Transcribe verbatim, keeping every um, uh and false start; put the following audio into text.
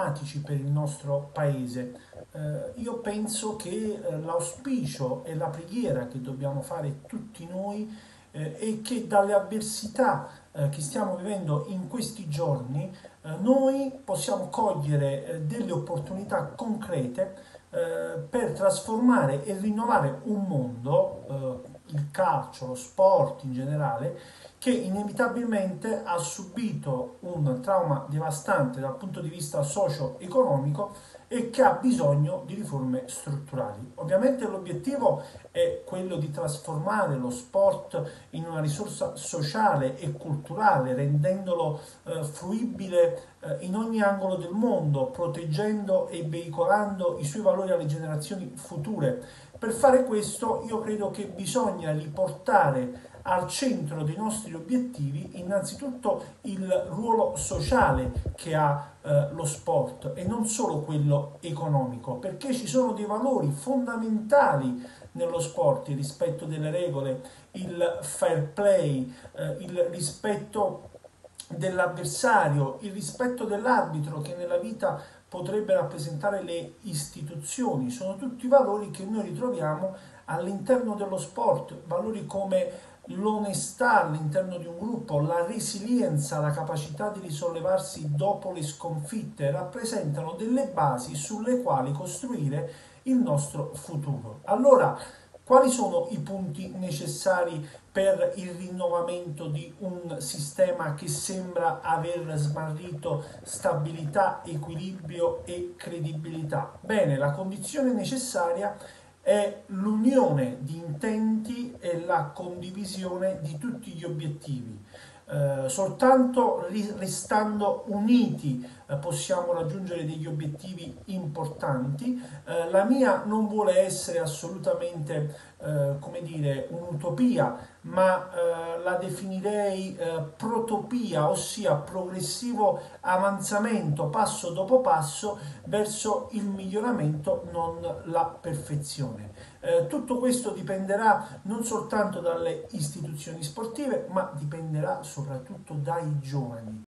drammatici per il nostro paese. Eh, io penso che eh, l'auspicio e la preghiera che dobbiamo fare tutti noi eh, è che dalle avversità eh, che stiamo vivendo in questi giorni eh, noi possiamo cogliere eh, delle opportunità concrete eh, per trasformare e rinnovare un mondo, eh, il calcio, lo sport in generale, che inevitabilmente ha subito un trauma devastante dal punto di vista socio-economico e che ha bisogno di riforme strutturali. Ovviamente l'obiettivo è quello di trasformare lo sport in una risorsa sociale e culturale, rendendolo eh, fruibile eh, in ogni angolo del mondo, proteggendo e veicolando i suoi valori alle generazioni future. Per fare questo io credo che bisogna riportare al centro dei nostri obiettivi innanzitutto il ruolo sociale che ha eh, lo sport e non solo quello economico, perché ci sono dei valori fondamentali nello sport: il rispetto delle regole, il fair play, eh, il rispetto dell'avversario, il rispetto dell'arbitro che nella vita potrebbe rappresentare le istituzioni. Sono tutti valori che noi ritroviamo all'interno dello sport, valori come l'onestà all'interno di un gruppo, la resilienza, la capacità di risollevarsi dopo le sconfitte, rappresentano delle basi sulle quali costruire il nostro futuro. Allora, quali sono i punti necessari per il rinnovamento di un sistema che sembra aver smarrito stabilità, equilibrio e credibilità? Bene, la condizione necessaria è l'unione di intenti e la condivisione di tutti gli obiettivi. Eh, soltanto restando uniti eh, possiamo raggiungere degli obiettivi importanti. Eh, la mia non vuole essere assolutamente, eh, come dire, un'utopia, ma eh, la definirei eh, protopia, ossia progressivo avanzamento passo dopo passo verso il miglioramento, non la perfezione. Eh, tutto questo dipenderà non soltanto dalle istituzioni sportive, ma dipenderà soprattutto dai giovani.